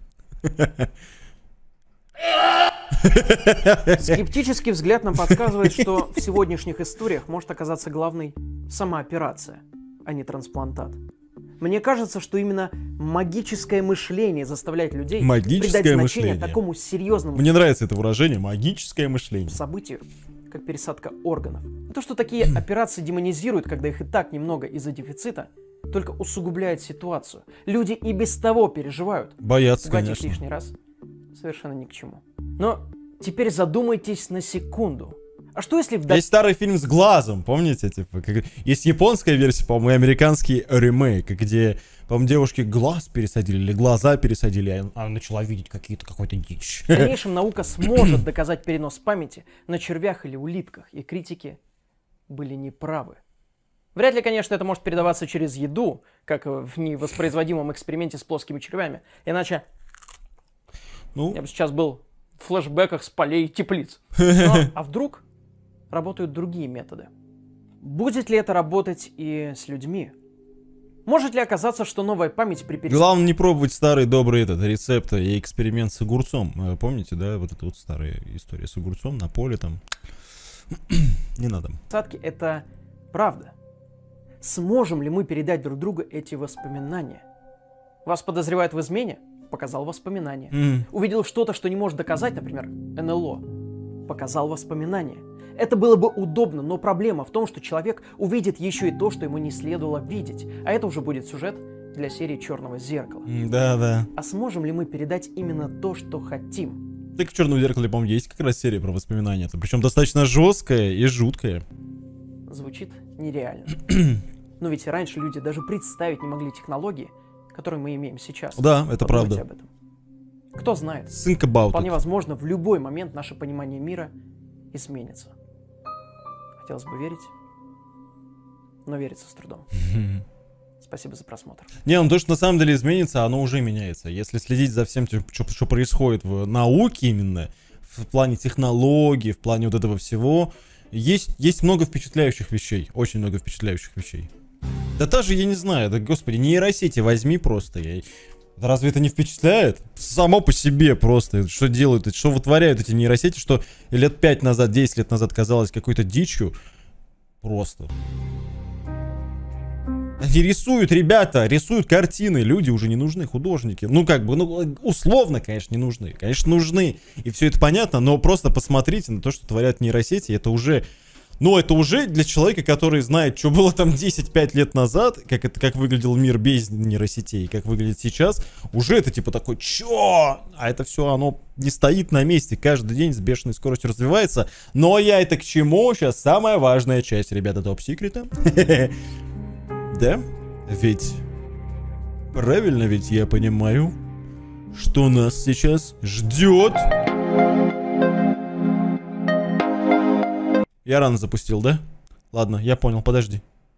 Скептический взгляд нам подсказывает, что в сегодняшних историях может оказаться главной сама операция, а не трансплантат. Мне кажется, что именно магическое мышление заставляет людей придать значение такому серьезному Мне нравится это выражение, магическое мышление. событию, как пересадка органов. И то, что такие операции демонизируют, когда их и так немного из-за дефицита, только усугубляет ситуацию. Люди и без того переживают. Боятся, Пугать их конечно. лишний раз совершенно ни к чему. Но теперь задумайтесь на секунду. А что если в Есть старый фильм с глазом, помните? Типа, есть японская версия, по-моему, и американский ремейк, где, по-моему, девушке глаз пересадили или глаза пересадили, и она начала видеть какую-то дичь. В дальнейшем наука сможет доказать перенос памяти на червях или улитках, и критики были неправы. Вряд ли, конечно, это может передаваться через еду, как в невоспроизводимом эксперименте с плоскими червями. Иначе я бы сейчас был в флешбеках с полей теплиц. А вдруг работают другие методы? Будет ли это работать и с людьми? Может ли оказаться, что новая память при пересадке... Главное не пробовать старый добрый рецепт и эксперимент с огурцом. Помните, да, вот эта вот старая история с огурцом на поле там. Не надо. Это правда. Сможем ли мы передать друг другу эти воспоминания? Вас подозревают в измене? Показал воспоминания. Увидел что-то, что не может доказать, например, НЛО. Показал воспоминания. Это было бы удобно, но проблема в том, что человек увидит еще и то, что ему не следовало видеть. А это уже будет сюжет для серии «Черного зеркала». Да. А сможем ли мы передать именно то, что хотим? Так в «Черном зеркале», по-моему, есть как раз серия про воспоминания. Причем достаточно жесткая и жуткая. Звучит нереально. Но ведь раньше люди даже представить не могли технологии, которые мы имеем сейчас. Да, это Подумайте правда. об этом. Кто знает. Think about Вполне it. возможно, в любой момент наше понимание мира изменится. Хотелось бы верить, но верится с трудом. Спасибо за просмотр. Не, ну то, что на самом деле изменится, оно уже меняется. Если следить за всем, что происходит в науке именно, в плане технологий, в плане вот этого всего, есть много впечатляющих вещей. Очень много впечатляющих вещей. Да даже, я не знаю, да, господи, нейросети возьми просто. Разве это не впечатляет? Само по себе просто. Что делают, что вытворяют эти нейросети, что лет 5 назад, 10 лет назад казалось какой-то дичью. Просто. Они рисуют, ребята, рисуют картины. Люди уже не нужны, художники. Ну, как бы, условно, конечно, не нужны. Конечно, нужны. И все это понятно, но просто посмотрите на то, что творят нейросети. Это уже... Ну, это уже для человека, который знает, что было там 10-5 лет назад, как выглядел мир без нейросетей, как выглядит сейчас, уже это типа такой, чё? А это все, оно не стоит на месте, каждый день с бешеной скоростью развивается. Но я это к чему? Сейчас самая важная часть, ребята, топ-секрета. Да? Ведь... Правильно ведь я понимаю, что нас сейчас ждет... Я рано запустил, да? Ладно, я понял, подожди.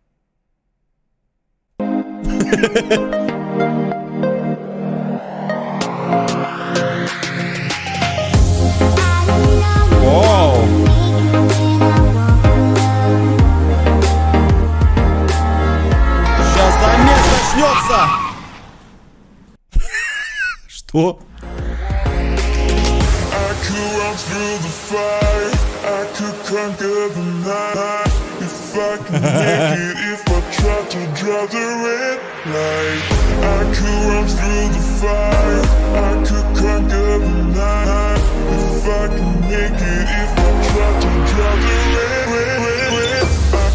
Оу! Сейчас замес начнется! Что? I could conquer the night if I could make it, if I tried to draw the red light. I could run through the fire, I could conquer the night if I could make it, if I tried to draw the red light.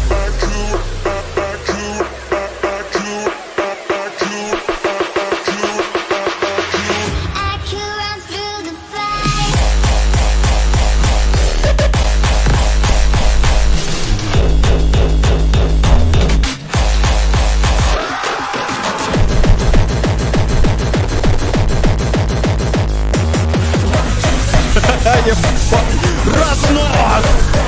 Разнос!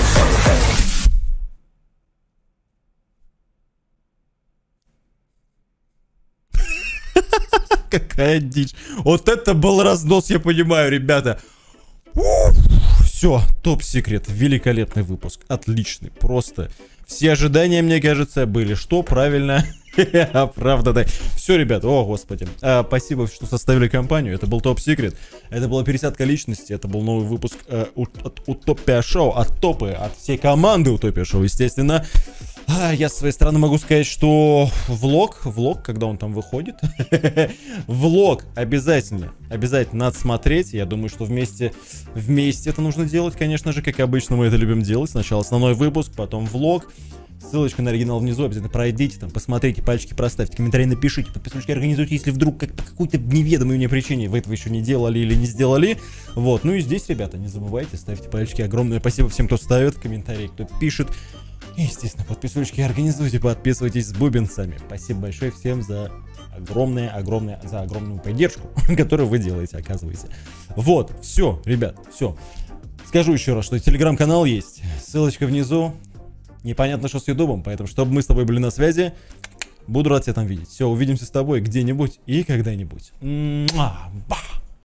Какая дичь. Вот это был разнос, я понимаю, ребята. Все, топ-секрет. Великолепный выпуск. Отличный. Просто Все ожидания, мне кажется, были что правильно оправданы. Все, ребят, о господи. Спасибо, что составили компанию. Это был Топ Секрет. Это была пересадка личности. Это был новый выпуск от Утопия Шоу. От топы, от всей команды Утопия Шоу, естественно. Я с своей стороны могу сказать, что влог, когда он там выходит, влог обязательно надо смотреть. Я думаю, что вместе это нужно делать, конечно же, как обычно мы это любим делать. Сначала основной выпуск, потом влог. Ссылочка на оригинал внизу, обязательно пройдите, там, посмотрите, пальчики проставьте, комментарии напишите, подписочки организуйте, если вдруг по какой-то неведомой мне причине вы этого еще не делали или не сделали. Вот, ну и здесь, ребята, не забывайте, ставьте пальчики. Огромное спасибо всем, кто ставит комментарии, кто пишет. И, естественно, подписочки организуйте, подписывайтесь с бубенцами. Спасибо большое всем за огромную поддержку, которую вы делаете, оказывается. Вот, все, ребят, все. Скажу еще раз, что телеграм-канал есть, ссылочка внизу. Непонятно, что с Ютубом, поэтому, чтобы мы с тобой были на связи, буду рад тебя там видеть. Все, увидимся с тобой где-нибудь и когда-нибудь.